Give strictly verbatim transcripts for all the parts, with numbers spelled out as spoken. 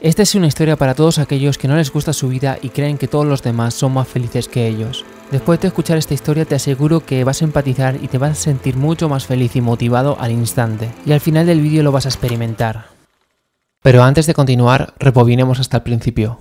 Esta es una historia para todos aquellos que no les gusta su vida y creen que todos los demás son más felices que ellos. Después de escuchar esta historia te aseguro que vas a empatizar y te vas a sentir mucho más feliz y motivado al instante. Y al final del vídeo lo vas a experimentar. Pero antes de continuar, rebobinemos hasta el principio.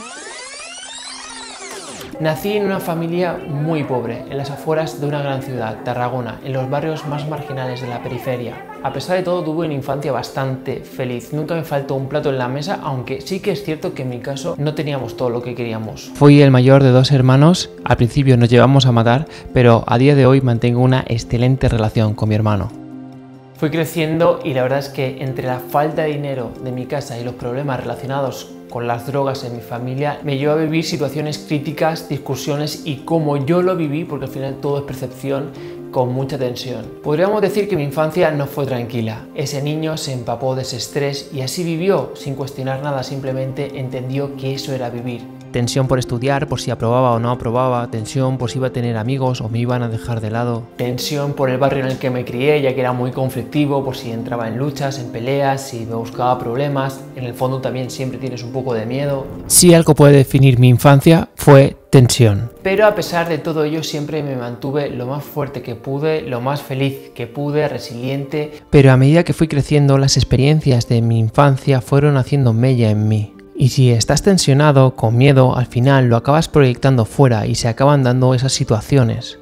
Nací en una familia muy pobre, en las afueras de una gran ciudad, Tarragona, en los barrios más marginales de la periferia. A pesar de todo, tuve una infancia bastante feliz. Nunca me faltó un plato en la mesa, aunque sí que es cierto que en mi caso no teníamos todo lo que queríamos. Fui el mayor de dos hermanos, al principio nos llevamos a matar, pero a día de hoy mantengo una excelente relación con mi hermano. Fui creciendo y la verdad es que entre la falta de dinero de mi casa y los problemas relacionados con las drogas en mi familia me llevó a vivir situaciones críticas, discusiones y como yo lo viví, porque al final todo es percepción, con mucha tensión. Podríamos decir que mi infancia no fue tranquila. Ese niño se empapó de ese estrés y así vivió, sin cuestionar nada, simplemente entendió que eso era vivir. Tensión por estudiar, por si aprobaba o no aprobaba, tensión por si iba a tener amigos o me iban a dejar de lado. Tensión por el barrio en el que me crié, ya que era muy conflictivo, por si entraba en luchas, en peleas, si me buscaba problemas. En el fondo también siempre tienes un poco de miedo. Si algo puede definir mi infancia, fue tensión. Pero a pesar de todo ello siempre me mantuve lo más fuerte que pude, lo más feliz que pude, resiliente. Pero a medida que fui creciendo, las experiencias de mi infancia fueron haciendo mella en mí. Y si estás tensionado, con miedo, al final lo acabas proyectando fuera y se acaban dando esas situaciones.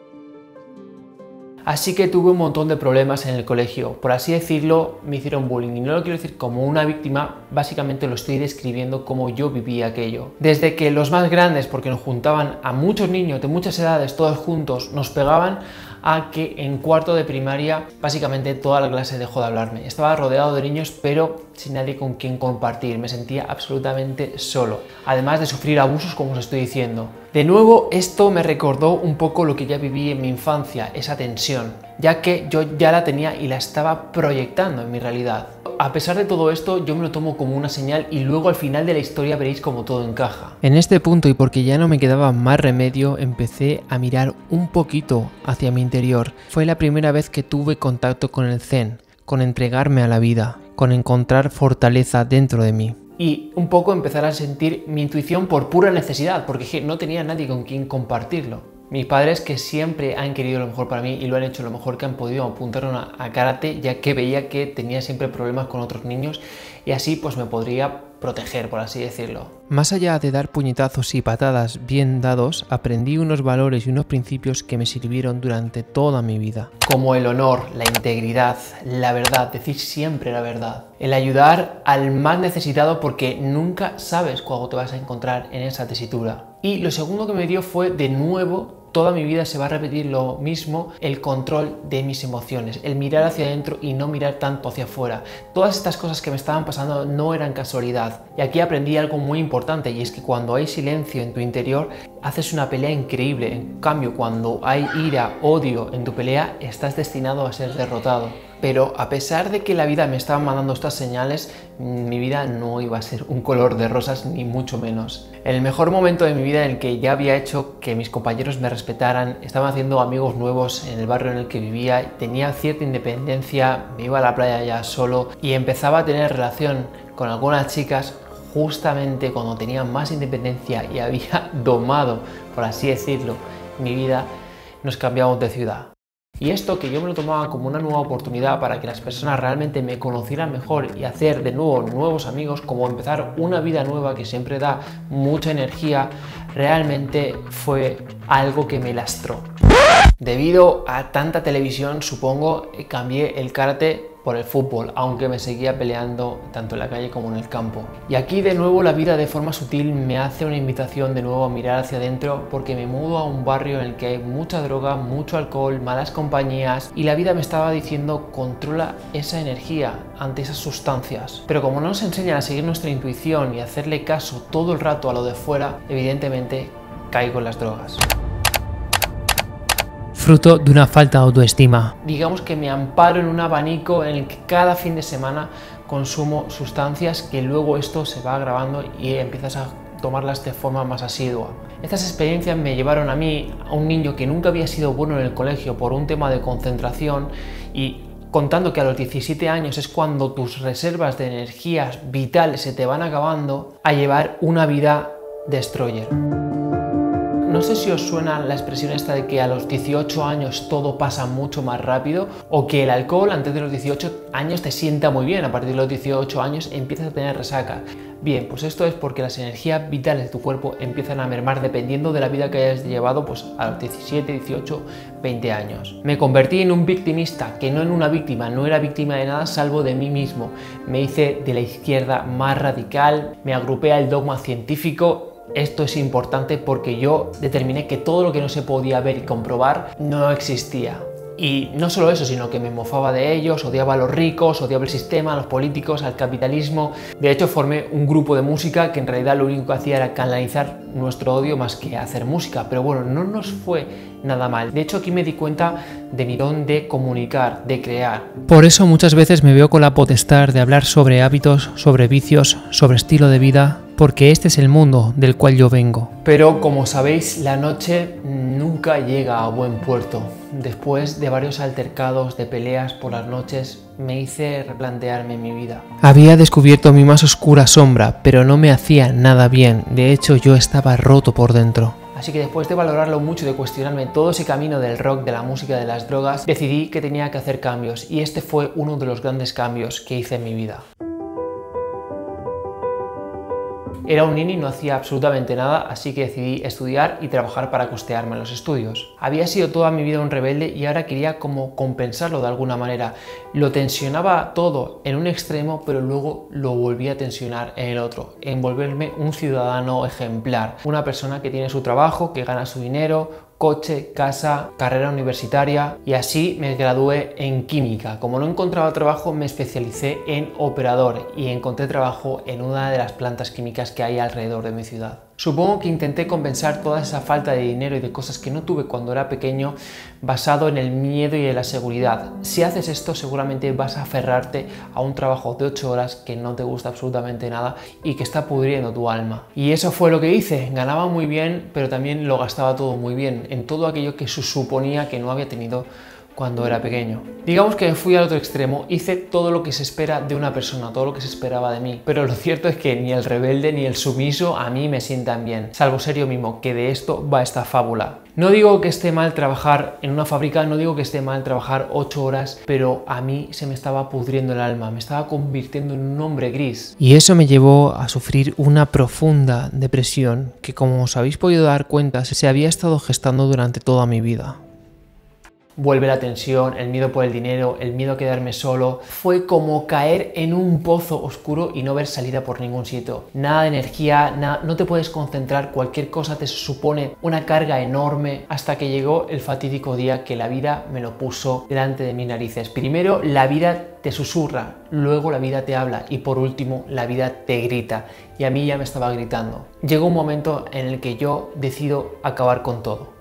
Así que tuve un montón de problemas en el colegio. Por así decirlo, me hicieron bullying. Y no lo quiero decir como una víctima, básicamente lo estoy describiendo como yo viví aquello. Desde que los más grandes, porque nos juntaban a muchos niños de muchas edades, todos juntos, nos pegaban, a que en cuarto de primaria básicamente toda la clase dejó de hablarme. Estaba rodeado de niños pero sin nadie con quien compartir, me sentía absolutamente solo, además de sufrir abusos como os estoy diciendo. De nuevo esto me recordó un poco lo que ya viví en mi infancia, esa tensión, ya que yo ya la tenía y la estaba proyectando en mi realidad. A pesar de todo esto, yo me lo tomo como una señal y luego al final de la historia veréis cómo todo encaja. En este punto y porque ya no me quedaba más remedio, empecé a mirar un poquito hacia mi interior. Fue la primera vez que tuve contacto con el zen, con entregarme a la vida, con encontrar fortaleza dentro de mí. Y un poco empezar a sentir mi intuición por pura necesidad, porque no tenía nadie con quien compartirlo. Mis padres, que siempre han querido lo mejor para mí y lo han hecho lo mejor que han podido, apuntaron a, a karate, ya que veía que tenía siempre problemas con otros niños y así pues me podría proteger, por así decirlo. Más allá de dar puñetazos y patadas bien dados, aprendí unos valores y unos principios que me sirvieron durante toda mi vida. Como el honor, la integridad, la verdad, decir siempre la verdad. El ayudar al más necesitado porque nunca sabes cuándo te vas a encontrar en esa tesitura. Y lo segundo que me dio fue de nuevo, toda mi vida se va a repetir lo mismo, el control de mis emociones, el mirar hacia adentro y no mirar tanto hacia afuera. Todas estas cosas que me estaban pasando no eran casualidad. Y aquí aprendí algo muy importante y es que cuando hay silencio en tu interior, haces una pelea increíble. En cambio, cuando hay ira, odio en tu pelea, estás destinado a ser derrotado. Pero a pesar de que la vida me estaba mandando estas señales, mi vida no iba a ser un color de rosas ni mucho menos. En el mejor momento de mi vida en el que ya había hecho que mis compañeros me respetaran, estaba haciendo amigos nuevos en el barrio en el que vivía, tenía cierta independencia, me iba a la playa ya solo y empezaba a tener relación con algunas chicas justamente cuando tenía más independencia y había domado, por así decirlo, mi vida, nos cambiamos de ciudad. Y esto que yo me lo tomaba como una nueva oportunidad para que las personas realmente me conocieran mejor y hacer de nuevo nuevos amigos, como empezar una vida nueva que siempre da mucha energía, realmente fue algo que me lastró. Debido a tanta televisión, supongo, cambié el karate por el fútbol, aunque me seguía peleando tanto en la calle como en el campo. Y aquí de nuevo la vida de forma sutil me hace una invitación de nuevo a mirar hacia adentro porque me mudo a un barrio en el que hay mucha droga, mucho alcohol, malas compañías y la vida me estaba diciendo controla esa energía ante esas sustancias. Pero como no nos enseñan a seguir nuestra intuición y hacerle caso todo el rato a lo de fuera, evidentemente caigo en las drogas. Fruto de una falta de autoestima. Digamos que me amparo en un abanico en el que cada fin de semana consumo sustancias que luego esto se va agravando y empiezas a tomarlas de forma más asidua. Estas experiencias me llevaron a mí, a un niño que nunca había sido bueno en el colegio por un tema de concentración y contando que a los diecisiete años es cuando tus reservas de energías vitales se te van acabando, a llevar una vida destroyer. No sé si os suena la expresión esta de que a los dieciocho años todo pasa mucho más rápido, o que el alcohol antes de los dieciocho años te sienta muy bien, a partir de los dieciocho años empiezas a tener resaca. Bien, pues esto es porque las energías vitales de tu cuerpo empiezan a mermar dependiendo de la vida que hayas llevado pues, a los diecisiete, dieciocho, veinte años. Me convertí en un victimista, que no en una víctima, no era víctima de nada salvo de mí mismo. Me hice de la izquierda más radical, me agrupé al dogma científico. Esto es importante porque yo determiné que todo lo que no se podía ver y comprobar no existía. Y no solo eso, sino que me mofaba de ellos, odiaba a los ricos, odiaba el sistema, a los políticos, al capitalismo. De hecho, formé un grupo de música que en realidad lo único que hacía era canalizar nuestro odio más que hacer música. Pero bueno, no nos fue nada mal. De hecho, aquí me di cuenta de mi don de comunicar, de crear. Por eso muchas veces me veo con la potestad de hablar sobre hábitos, sobre vicios, sobre estilo de vida, porque este es el mundo del cual yo vengo. Pero como sabéis, la noche nunca llega a buen puerto. Después de varios altercados, de peleas por las noches, me hice replantearme mi vida. Había descubierto mi más oscura sombra, pero no me hacía nada bien. De hecho, yo estaba roto por dentro. Así que después de valorarlo mucho, de cuestionarme todo ese camino del rock, de la música, de las drogas, decidí que tenía que hacer cambios. Y este fue uno de los grandes cambios que hice en mi vida. Era un nini y no hacía absolutamente nada, así que decidí estudiar y trabajar para costearme los estudios. Había sido toda mi vida un rebelde y ahora quería como compensarlo de alguna manera. Lo tensionaba todo en un extremo, pero luego lo volvía a tensionar en el otro, en volverme un ciudadano ejemplar, una persona que tiene su trabajo, que gana su dinero, coche, casa, carrera universitaria, y así me gradué en química. Como no encontraba trabajo, me especialicé en operador y encontré trabajo en una de las plantas químicas que hay alrededor de mi ciudad. Supongo que intenté compensar toda esa falta de dinero y de cosas que no tuve cuando era pequeño basado en el miedo y en la seguridad. Si haces esto, seguramente vas a aferrarte a un trabajo de ocho horas que no te gusta absolutamente nada y que está pudriendo tu alma. Y eso fue lo que hice. Ganaba muy bien, pero también lo gastaba todo muy bien en todo aquello que suponía que no había tenido cuando era pequeño. Digamos que fui al otro extremo, hice todo lo que se espera de una persona, todo lo que se esperaba de mí, pero lo cierto es que ni el rebelde ni el sumiso a mí me sientan bien, salvo ser yo mismo, que de esto va esta fábula. No digo que esté mal trabajar en una fábrica, no digo que esté mal trabajar ocho horas, pero a mí se me estaba pudriendo el alma, me estaba convirtiendo en un hombre gris. Y eso me llevó a sufrir una profunda depresión que, como os habéis podido dar cuenta, se había estado gestando durante toda mi vida. Vuelve la tensión, el miedo por el dinero, el miedo a quedarme solo. Fue como caer en un pozo oscuro y no ver salida por ningún sitio. Nada de energía, nada, no te puedes concentrar, cualquier cosa te supone una carga enorme, hasta que llegó el fatídico día que la vida me lo puso delante de mis narices. Primero la vida te susurra, luego la vida te habla y por último la vida te grita. Y a mí ya me estaba gritando. Llegó un momento en el que yo decido acabar con todo.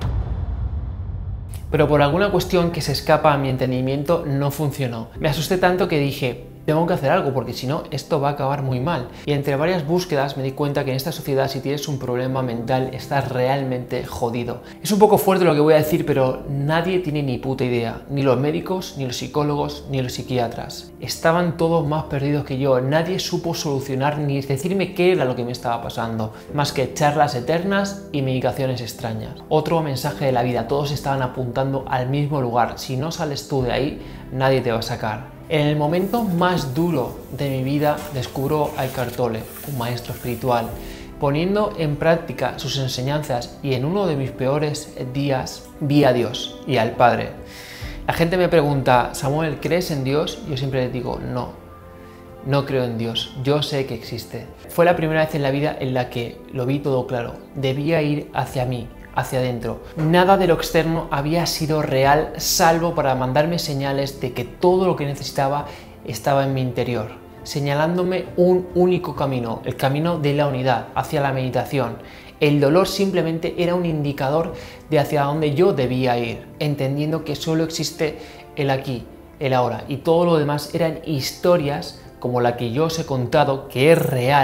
Pero por alguna cuestión que se escapa a mi entendimiento no funcionó. Me asusté tanto que dije, tengo que hacer algo porque si no esto va a acabar muy mal. Y entre varias búsquedas me di cuenta que en esta sociedad si tienes un problema mental estás realmente jodido. Es un poco fuerte lo que voy a decir, pero nadie tiene ni puta idea. Ni los médicos, ni los psicólogos, ni los psiquiatras. Estaban todos más perdidos que yo. Nadie supo solucionar ni decirme qué era lo que me estaba pasando. Más que charlas eternas y medicaciones extrañas. Otro mensaje de la vida. Todos estaban apuntando al mismo lugar. Si no sales tú de ahí, nadie te va a sacar. En el momento más duro de mi vida descubro a Eckhart Tolle, un maestro espiritual, poniendo en práctica sus enseñanzas, y en uno de mis peores días vi a Dios y al Padre. La gente me pregunta, Samuel, ¿crees en Dios? Yo siempre les digo, no, no creo en Dios, yo sé que existe. Fue la primera vez en la vida en la que lo vi todo claro, debía ir hacia mí, hacia adentro. Nada de lo externo había sido real, salvo para mandarme señales de que todo lo que necesitaba estaba en mi interior, señalándome un único camino, el camino de la unidad, hacia la meditación. El dolor simplemente era un indicador de hacia dónde yo debía ir, entendiendo que solo existe el aquí, el ahora, y todo lo demás eran historias como la que yo os he contado, que es real,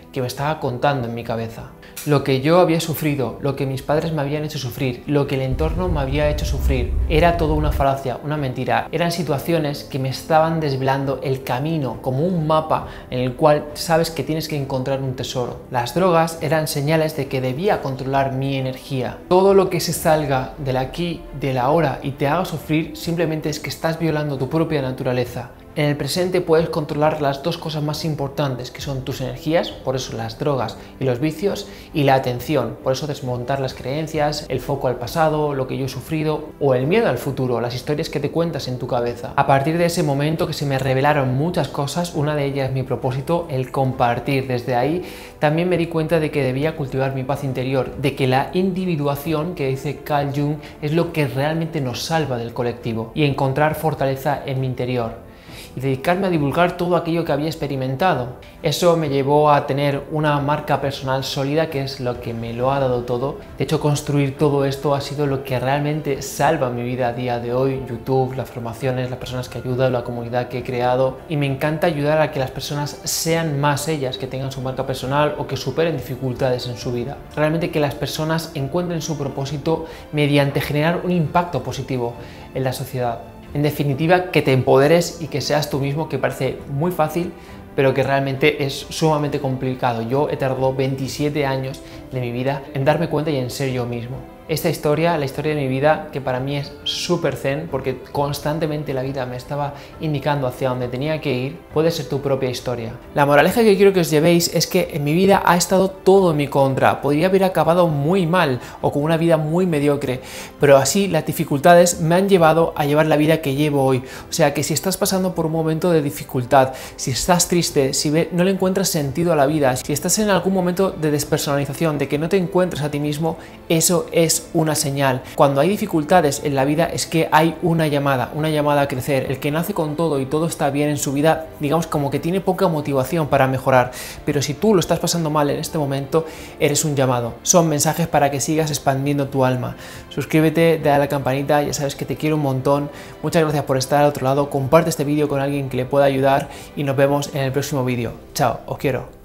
que me estaba contando en mi cabeza. Lo que yo había sufrido, lo que mis padres me habían hecho sufrir, lo que el entorno me había hecho sufrir, era todo una falacia, una mentira. Eran situaciones que me estaban desvelando el camino, como un mapa en el cual sabes que tienes que encontrar un tesoro. Las drogas eran señales de que debía controlar mi energía. Todo lo que se salga del aquí, del ahora y te haga sufrir, simplemente es que estás violando tu propia naturaleza. En el presente puedes controlar las dos cosas más importantes, que son tus energías, por eso las drogas y los vicios, y la atención, por eso desmontar las creencias, el foco al pasado, lo que yo he sufrido, o el miedo al futuro, las historias que te cuentas en tu cabeza. A partir de ese momento que se me revelaron muchas cosas, una de ellas mi propósito, el compartir. Desde ahí también me di cuenta de que debía cultivar mi paz interior, de que la individuación, que dice Carl Jung, es lo que realmente nos salva del colectivo, y encontrar fortaleza en mi interior y dedicarme a divulgar todo aquello que había experimentado. Eso me llevó a tener una marca personal sólida, que es lo que me lo ha dado todo. De hecho, construir todo esto ha sido lo que realmente salva mi vida a día de hoy. YouTube, las formaciones, las personas que ayudan, la comunidad que he creado, y me encanta ayudar a que las personas sean más ellas, que tengan su marca personal o que superen dificultades en su vida. Realmente que las personas encuentren su propósito mediante generar un impacto positivo en la sociedad. En definitiva, que te empoderes y que seas tú mismo, que parece muy fácil, pero que realmente es sumamente complicado. Yo he tardado veintisiete años de mi vida en darme cuenta y en ser yo mismo. Esta historia, la historia de mi vida, que para mí es súper zen, porque constantemente la vida me estaba indicando hacia dónde tenía que ir, puede ser tu propia historia. La moraleja que quiero que os llevéis es que en mi vida ha estado todo en mi contra. Podría haber acabado muy mal o con una vida muy mediocre, pero así las dificultades me han llevado a llevar la vida que llevo hoy. O sea que si estás pasando por un momento de dificultad, si estás triste, si no le encuentras sentido a la vida, si estás en algún momento de despersonalización, de que no te encuentras a ti mismo, eso es una señal. Cuando hay dificultades en la vida es que hay una llamada, una llamada a crecer. El que nace con todo y todo está bien en su vida, digamos como que tiene poca motivación para mejorar, pero si tú lo estás pasando mal en este momento, eres un llamado. Son mensajes para que sigas expandiendo tu alma. Suscríbete, dale a la campanita, ya sabes que te quiero un montón. Muchas gracias por estar al otro lado. Comparte este vídeo con alguien que le pueda ayudar y nos vemos en el próximo vídeo. Chao, os quiero.